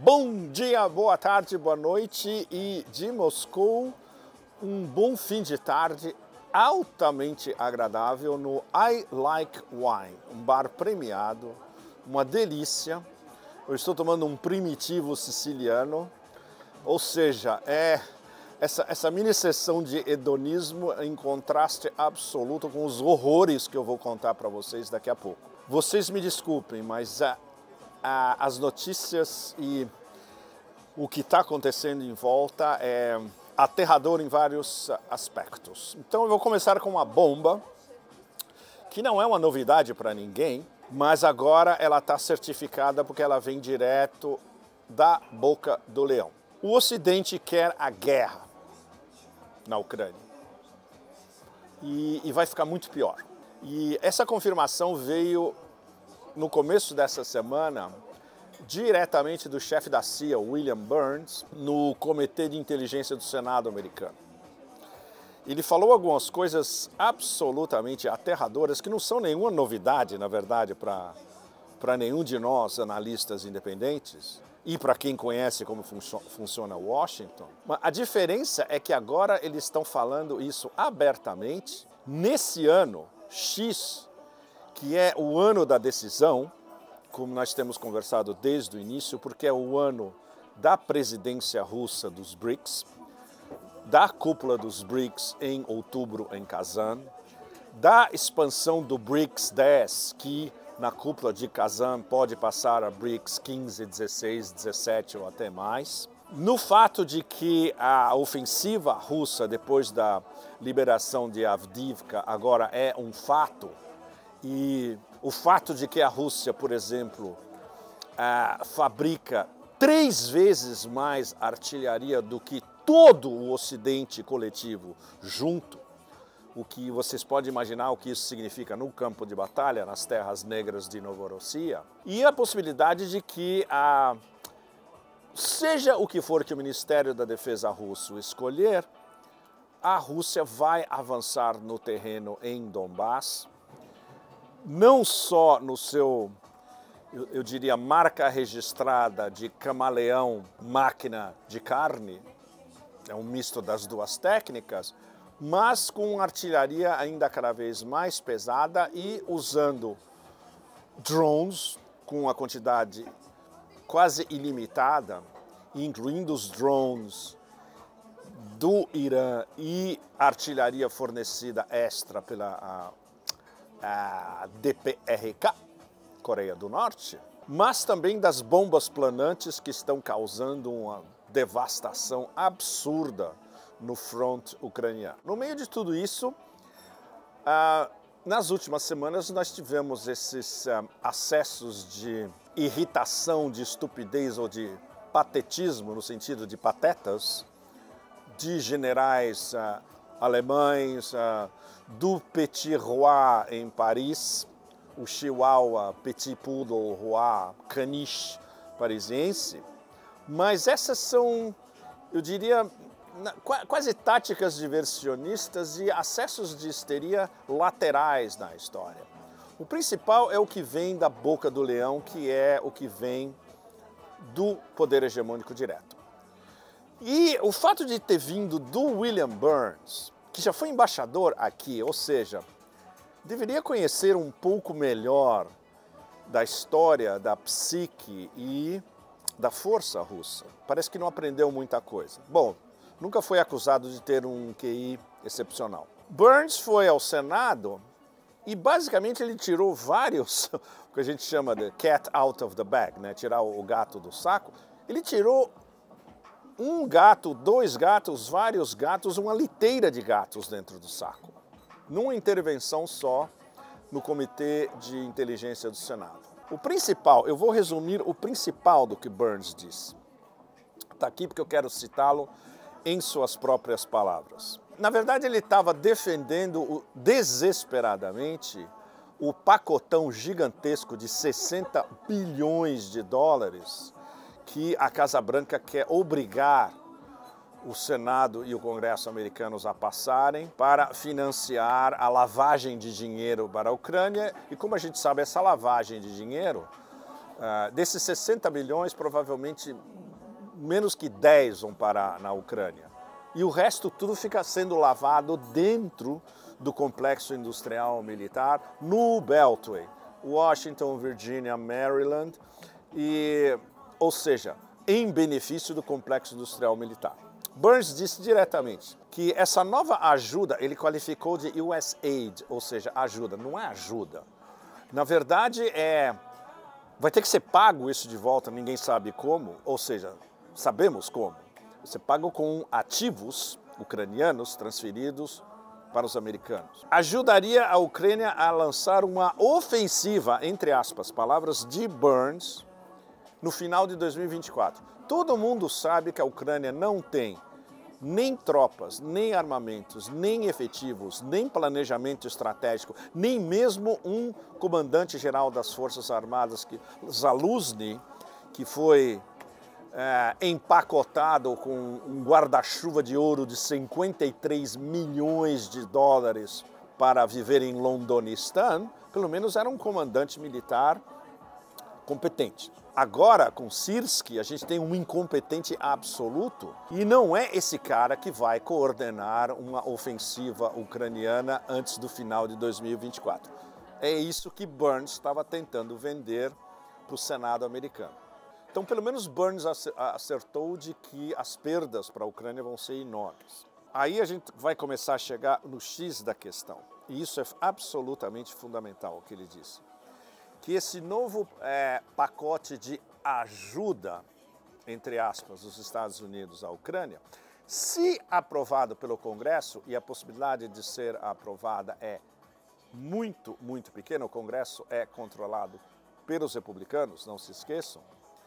Bom dia, boa tarde, boa noite e de Moscou, um bom fim de tarde altamente agradável no I Like Wine, um bar premiado, uma delícia. Eu estou tomando um primitivo siciliano, ou seja, essa mini sessão de hedonismo em contraste absoluto com os horrores que eu vou contar para vocês daqui a pouco. Vocês me desculpem, mas as notícias e o que está acontecendo em volta é aterrador em vários aspectos. Então eu vou começar com uma bomba, que não é uma novidade para ninguém, mas agora ela está certificada porque ela vem direto da boca do leão. O Ocidente quer a guerra na Ucrânia e vai ficar muito pior. E essa confirmação veio no começo dessa semana diretamente do chefe da CIA, William Burns, no Comitê de Inteligência do Senado americano. Ele falou algumas coisas absolutamente aterradoras que não são nenhuma novidade, na verdade, para nenhum de nós analistas independentes e para quem conhece como funciona Washington. Mas a diferença é que agora eles estão falando isso abertamente nesse ano X, que é o ano da decisão, como nós temos conversado desde o início, porque é o ano da presidência russa dos BRICS, da cúpula dos BRICS em outubro em Kazan, da expansão do BRICS 10, que na cúpula de Kazan pode passar a BRICS 15, 16, 17 ou até mais. No fato de que a ofensiva russa, depois da liberação de Avdiivka, agora é um fato, e o fato de que a Rússia, por exemplo, fabrica 3 vezes mais artilharia do que todo o Ocidente coletivo junto, o que vocês podem imaginar o que isso significa no campo de batalha, nas terras negras de Novorossiya, e a possibilidade de que, seja o que for que o Ministério da Defesa russo escolher, a Rússia vai avançar no terreno em Donbass, não só no seu, eu diria, marca registrada de camaleão, máquina de carne, é um misto das duas técnicas, mas com artilharia ainda cada vez mais pesada e usando drones com uma quantidade quase ilimitada, incluindo os drones do Irã e artilharia fornecida extra pela a DPRK, Coreia do Norte, mas também das bombas planantes que estão causando uma devastação absurda no front ucraniano. No meio de tudo isso, nas últimas semanas nós tivemos esses acessos de irritação, de estupidez ou de patetismo, no sentido de patetas, de generais alemães, do Petit Roi em Paris, o Chihuahua, Petit Poodle Roi, caniche parisiense, mas essas são, eu diria, quase táticas diversionistas e acessos de histeria laterais na história. O principal é o que vem da boca do leão, que é o que vem do poder hegemônico direto. E o fato de ter vindo do William Burns, que já foi embaixador aqui, ou seja, deveria conhecer um pouco melhor da história, da psique e da força russa. Parece que não aprendeu muita coisa. Bom, nunca foi acusado de ter um QI excepcional. Burns foi ao Senado e basicamente ele tirou vários, o que a gente chama de cat out of the bag, né? Tirar o gato do saco. Ele tirou um gato, 2 gatos, vários gatos, uma liteira de gatos dentro do saco, numa intervenção só no Comitê de Inteligência do Senado. O principal, eu vou resumir o principal do que Burns disse. Está aqui porque eu quero citá-lo em suas próprias palavras. Na verdade, ele estava defendendo desesperadamente o pacotão gigantesco de 60 bilhões de dólares que a Casa Branca quer obrigar o Senado e o Congresso americanos a passarem para financiar a lavagem de dinheiro para a Ucrânia. E como a gente sabe, essa lavagem de dinheiro Desses 60 milhões, provavelmente menos que 10 vão parar na Ucrânia. E o resto tudo fica sendo lavado dentro do complexo industrial militar no Beltway, Washington, Virgínia, Maryland, ou seja, em benefício do complexo industrial militar. Burns disse diretamente que essa nova ajuda, ele qualificou de USAID, ou seja, ajuda, não é ajuda. Na verdade, vai ter que ser pago isso de volta, ninguém sabe como, ou seja, sabemos como. Você paga com ativos ucranianos transferidos para os americanos. Ajudaria a Ucrânia a lançar uma ofensiva, entre aspas, palavras de Burns, no final de 2024. Todo mundo sabe que a Ucrânia não tem nem tropas, nem armamentos, nem efetivos, nem planejamento estratégico, nem mesmo um comandante-geral das Forças Armadas, Zaluzny, que foi empacotado com um guarda-chuva de ouro de 53 milhões de dólares para viver em Londonistan, pelo menos era um comandante militar competente. Agora, com Syrskyi, a gente tem um incompetente absoluto e não é esse cara que vai coordenar uma ofensiva ucraniana antes do final de 2024. É isso que Burns estava tentando vender para o Senado americano. Então, pelo menos Burns acertou de que as perdas para a Ucrânia vão ser enormes. Aí a gente vai começar a chegar no X da questão. E isso é absolutamente fundamental, o que ele disse. Que esse novo pacote de ajuda, entre aspas, dos Estados Unidos à Ucrânia, se aprovado pelo Congresso, e a possibilidade de ser aprovada é muito, muito pequena, o Congresso é controlado pelos republicanos, não se esqueçam,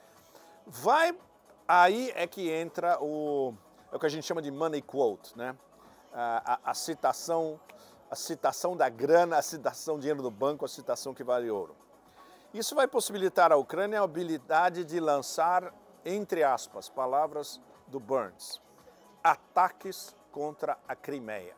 aí é que entra o que a gente chama de money quote, né? A citação da grana, a citação dinheiro do banco, a citação que vale ouro. Isso vai possibilitar à Ucrânia a habilidade de lançar, entre aspas, palavras do Burns, ataques contra a Crimeia.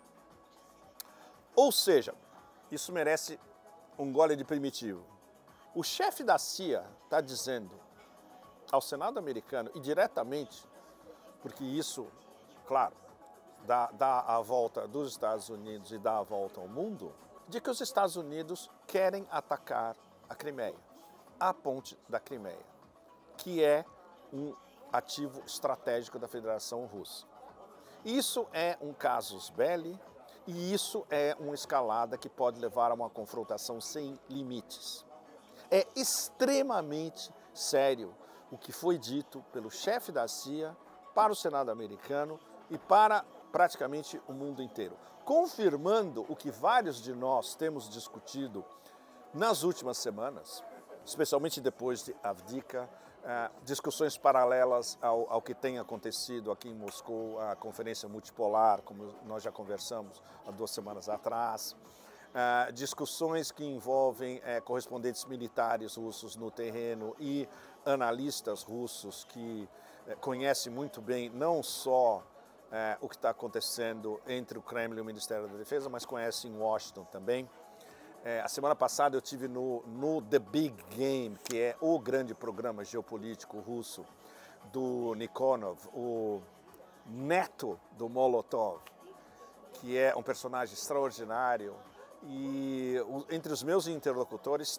Ou seja, isso merece um gole de primitivo. O chefe da CIA está dizendo ao Senado americano, e diretamente, porque isso, claro, dá a volta dos Estados Unidos e dá a volta ao mundo, de que os Estados Unidos querem atacar a Crimeia, a ponte da Crimeia, que é um ativo estratégico da Federação Russa. Isso é um casus belli e isso é uma escalada que pode levar a uma confrontação sem limites. É extremamente sério o que foi dito pelo chefe da CIA para o Senado americano e para praticamente o mundo inteiro, confirmando o que vários de nós temos discutido nas últimas semanas, especialmente depois de Avdiivka, discussões paralelas ao que tem acontecido aqui em Moscou, a conferência multipolar, como nós já conversamos há 2 semanas atrás, discussões que envolvem correspondentes militares russos no terreno e analistas russos que conhecem muito bem não só o que está acontecendo entre o Kremlin e o Ministério da Defesa, mas conhecem Washington também. A semana passada eu tive no The Big Game, que é o grande programa geopolítico russo do Nikonov, o neto do Molotov, que é um personagem extraordinário. E entre os meus interlocutores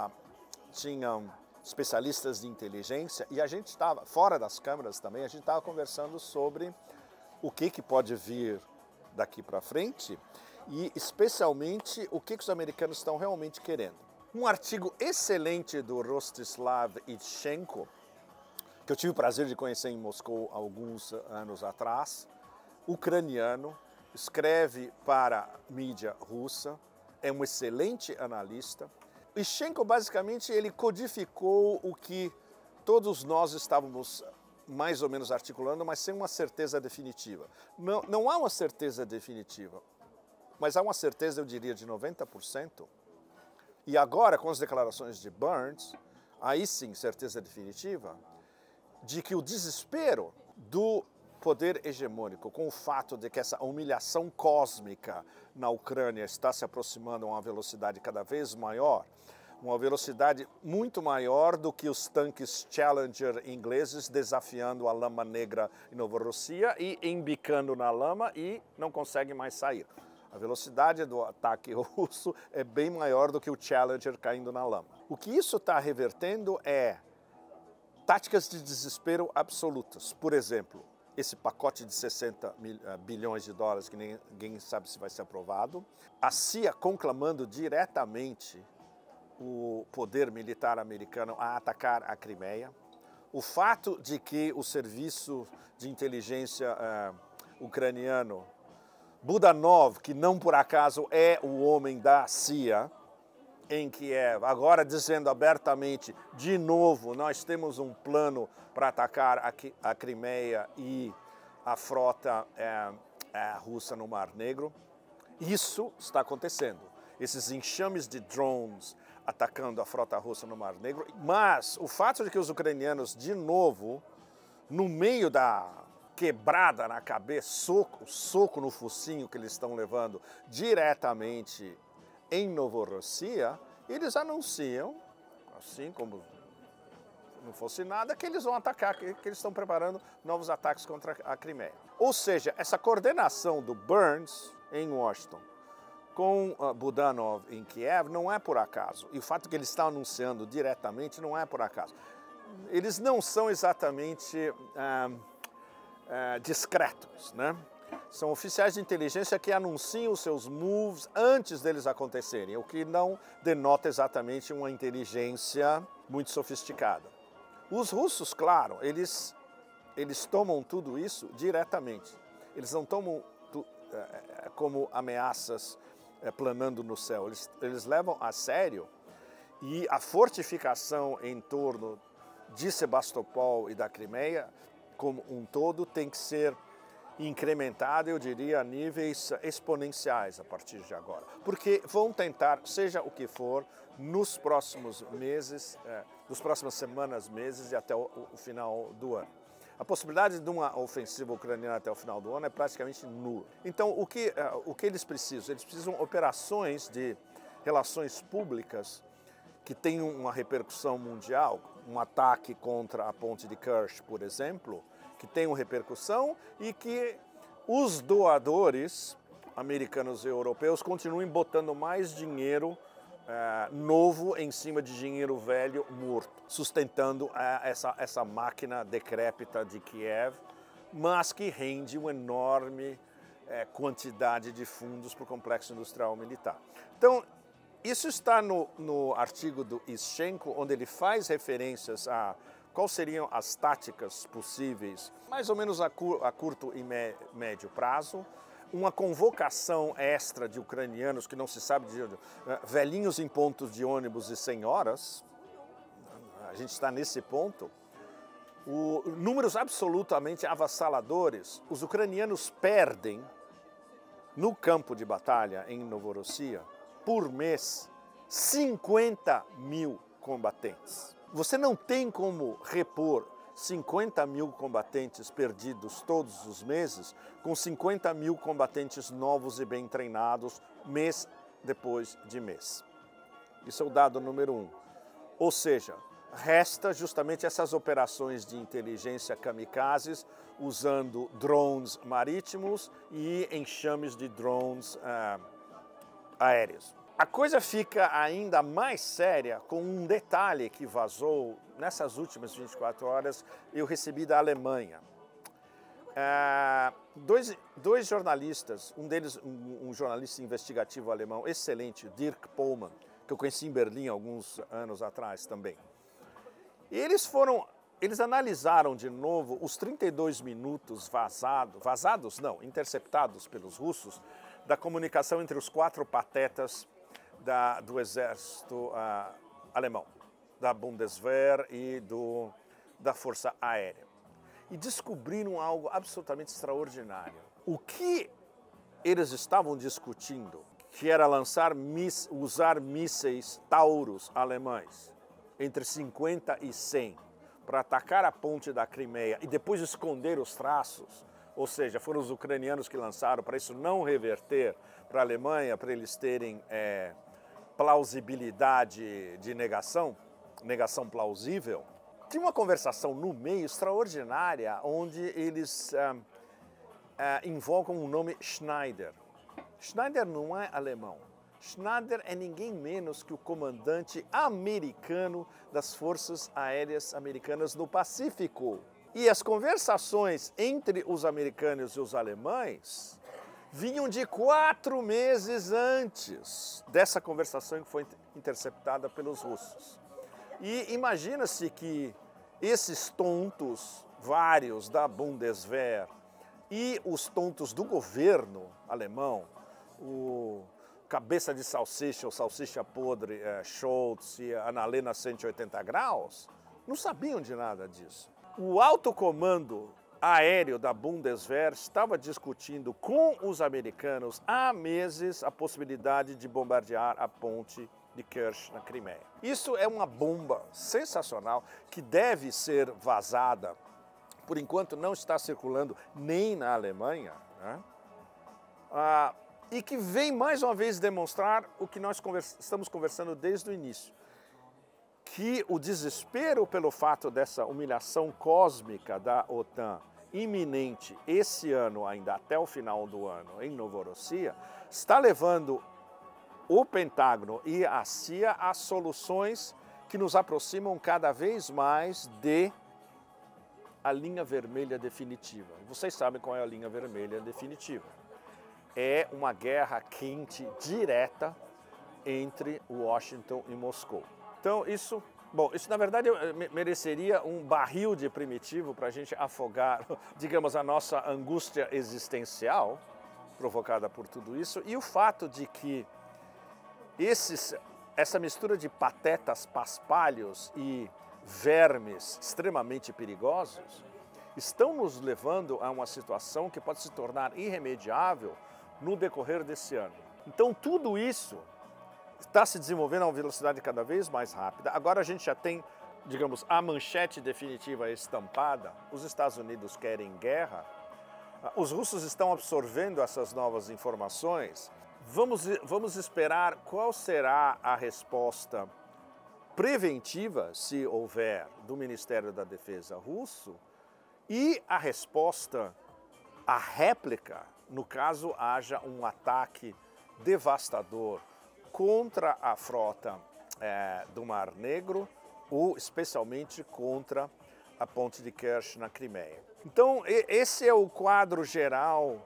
tinham especialistas de inteligência e a gente estava, fora das câmeras também, a gente estava conversando sobre o que pode vir daqui para frente e especialmente o que os americanos estão realmente querendo. Um artigo excelente do Rostislav Itchenko, que eu tive o prazer de conhecer em Moscou há alguns anos atrás, ucraniano, escreve para a mídia russa, é um excelente analista. Itchenko, basicamente, ele codificou o que todos nós estávamos mais ou menos articulando, mas sem uma certeza definitiva. Não há uma certeza definitiva, mas há uma certeza, eu diria, de 90%. E agora, com as declarações de Burns, aí sim, certeza definitiva, de que o desespero do poder hegemônico, com o fato de que essa humilhação cósmica na Ucrânia está se aproximando a uma velocidade cada vez maior, uma velocidade muito maior do que os tanques Challenger ingleses desafiando a lama negra em Novorossia e embicando na lama e não conseguem mais sair. A velocidade do ataque russo é bem maior do que o Challenger caindo na lama. O que isso está revertendo é táticas de desespero absolutas. Por exemplo, esse pacote de 60 bilhões de dólares que ninguém sabe se vai ser aprovado. A CIA conclamando diretamente o poder militar americano a atacar a Crimeia. O fato de que o serviço de inteligência ucraniano, Budanov, que não por acaso é o homem da CIA em Kiev, agora dizendo abertamente, de novo, nós temos um plano para atacar a Crimeia e a frota russa no Mar Negro. Isso está acontecendo. Esses enxames de drones atacando a frota russa no Mar Negro. Mas o fato de que os ucranianos, de novo, no meio da quebrada na cabeça, soco no focinho que eles estão levando diretamente em Novorossia, eles anunciam, assim como não fosse nada, que eles vão atacar, que eles estão preparando novos ataques contra a Crimeia. Ou seja, essa coordenação do Burns em Washington com Budanov em Kiev não é por acaso. E o fato que eles estão anunciando diretamente não é por acaso. Eles não são exatamente discretos, né? São oficiais de inteligência que anunciam os seus moves antes deles acontecerem, o que não denota exatamente uma inteligência muito sofisticada. Os russos, claro, eles tomam tudo isso diretamente. Eles não tomam como ameaças planando no céu. Eles levam a sério, e a fortificação em torno de Sebastopol e da Crimeia, como um todo, tem que ser incrementada, eu diria, a níveis exponenciais a partir de agora. Porque vão tentar, seja o que for, nos próximos meses, nas próximas semanas, meses e até o final do ano. A possibilidade de uma ofensiva ucraniana até o final do ano é praticamente nula. Então, o que eles precisam? Eles precisam de operações de relações públicas que tenham uma repercussão mundial, um ataque contra a ponte de Kerch, por exemplo, que tenham repercussão e que os doadores americanos e europeus continuem botando mais dinheiro novo em cima de dinheiro velho morto, sustentando essa máquina decrépita de Kiev, mas que rende uma enorme quantidade de fundos para o complexo industrial militar. Então, isso está no artigo do Ischenko, onde ele faz referências a quais seriam as táticas possíveis, mais ou menos a curto e médio prazo, uma convocação extra de ucranianos que não se sabe velhinhos em pontos de ônibus e senhoras, a gente está nesse ponto, números absolutamente avassaladores. Os ucranianos perdem no campo de batalha em Novorossia, por mês, 50 mil combatentes. Você não tem como repor 50 mil combatentes perdidos todos os meses com 50 mil combatentes novos e bem treinados mês depois de mês. Isso é o dado número 1. Ou seja, resta justamente essas operações de inteligência kamikazes usando drones marítimos e enxames de drones aéreos. A coisa fica ainda mais séria com um detalhe que vazou nessas últimas 24 horas, eu recebi da Alemanha. Dois jornalistas, um deles um jornalista investigativo alemão excelente, Dirk Pohlmann, que eu conheci em Berlim alguns anos atrás também. Eles analisaram de novo os 32 minutos interceptados pelos russos, da comunicação entre os 4 patetas do exército alemão, da Bundeswehr e da Força Aérea. E descobriram algo absolutamente extraordinário. O que eles estavam discutindo, que era usar mísseis Taurus alemães, entre 50 e 100, para atacar a ponte da Crimeia e depois esconder os traços, ou seja, foram os ucranianos que lançaram para isso não reverter para a Alemanha, para eles terem plausibilidade de negação plausível, tinha uma conversação no meio extraordinária onde eles invocam o nome Schneider. Schneider não é alemão. Schneider é ninguém menos que o comandante americano das Forças Aéreas Americanas no Pacífico. E as conversações entre os americanos e os alemães vinham de 4 meses antes dessa conversação que foi interceptada pelos russos. E imagina-se que esses tontos, vários da Bundeswehr, e os tontos do governo alemão, o cabeça de salsicha, o salsicha podre, Scholz e a Annalena 180 graus, não sabiam de nada disso. O alto comando aéreo da Bundeswehr estava discutindo com os americanos há meses a possibilidade de bombardear a ponte de Kerch na Crimeia. Isso é uma bomba sensacional que deve ser vazada. Por enquanto não está circulando nem na Alemanha, né? E que vem mais uma vez demonstrar o que nós estamos conversando desde o início, que o desespero pelo fato dessa humilhação cósmica da OTAN iminente esse ano, ainda até o final do ano, em Novorossia, está levando o Pentágono e a CIA a soluções que nos aproximam cada vez mais de a linha vermelha definitiva. Vocês sabem qual é a linha vermelha definitiva. É uma guerra quente direta entre Washington e Moscou. Então isso na verdade mereceria um barril de primitivo para a gente afogar, digamos, a nossa angústia existencial provocada por tudo isso, e o fato de que essa mistura de patetas paspalhos e vermes extremamente perigosos estão nos levando a uma situação que pode se tornar irremediável no decorrer desse ano. Então tudo isso está se desenvolvendo a uma velocidade cada vez mais rápida. Agora a gente já tem, digamos, a manchete definitiva estampada. Os Estados Unidos querem guerra. Os russos estão absorvendo essas novas informações. Vamos esperar qual será a resposta preventiva, se houver, do Ministério da Defesa russo, e a resposta, a réplica, no caso haja um ataque devastador contra a frota do Mar Negro, ou especialmente contra a ponte de Kerch na Crimeia. Então, esse é o quadro geral,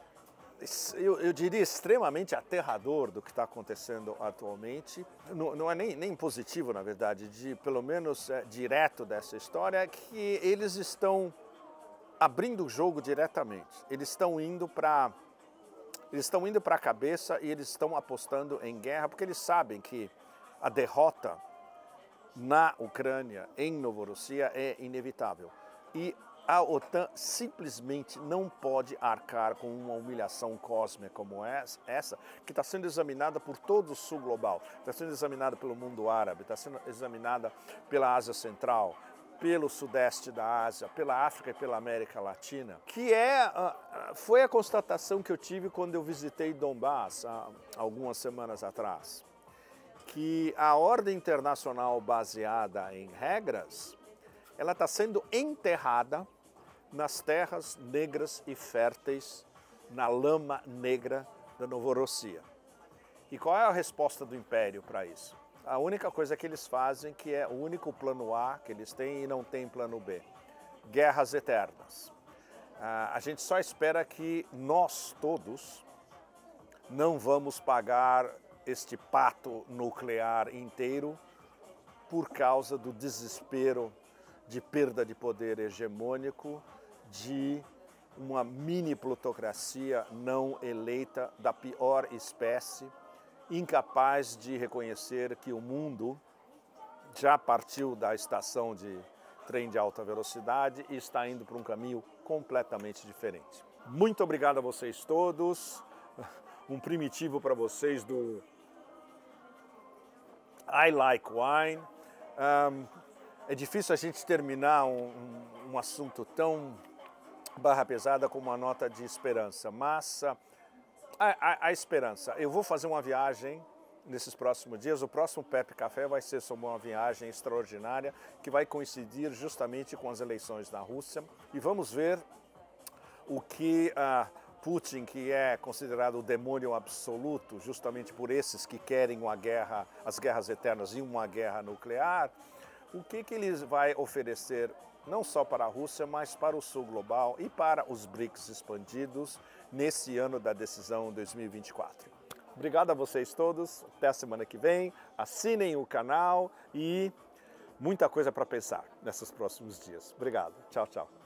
eu diria extremamente aterrador do que está acontecendo atualmente. Não é nem positivo, na verdade, pelo menos direto dessa história, que eles estão abrindo o jogo diretamente. Eles estão indo para a cabeça e eles estão apostando em guerra, porque eles sabem que a derrota na Ucrânia, em Novorossia, é inevitável. E a OTAN simplesmente não pode arcar com uma humilhação cósmica como essa, que está sendo examinada por todo o sul global, está sendo examinada pelo mundo árabe, está sendo examinada pela Ásia Central, pelo sudeste da Ásia, pela África e pela América Latina, que foi a constatação que eu tive quando eu visitei Donbass há algumas semanas atrás, que a ordem internacional baseada em regras, ela está sendo enterrada nas terras negras e férteis, na lama negra da Novorossia. E qual é a resposta do Império para isso? A única coisa que eles fazem, que é o único plano A que eles têm e não tem plano B. Guerras eternas. A gente só espera que nós todos não vamos pagar este pato nuclear inteiro por causa do desespero de perda de poder hegemônico de uma mini plutocracia não eleita da pior espécie, incapaz de reconhecer que o mundo já partiu da estação de trem de alta velocidade e está indo para um caminho completamente diferente. Muito obrigado a vocês todos. Um primitivo para vocês do I Like Wine. É difícil a gente terminar um assunto tão barra pesada com uma nota de esperança, mas a esperança. Eu vou fazer uma viagem nesses próximos dias. O próximo Pepe Café vai ser sobre uma viagem extraordinária que vai coincidir justamente com as eleições na Rússia. E vamos ver o que Putin, que é considerado o demônio absoluto, justamente por esses que querem uma guerra, as guerras eternas e uma guerra nuclear, o que ele vai oferecer não só para a Rússia, mas para o sul global e para os BRICS expandidos nesse ano da decisão 2024. Obrigado a vocês todos, até a semana que vem, assinem o canal e muita coisa para pensar nesses próximos dias. Obrigado, tchau, tchau.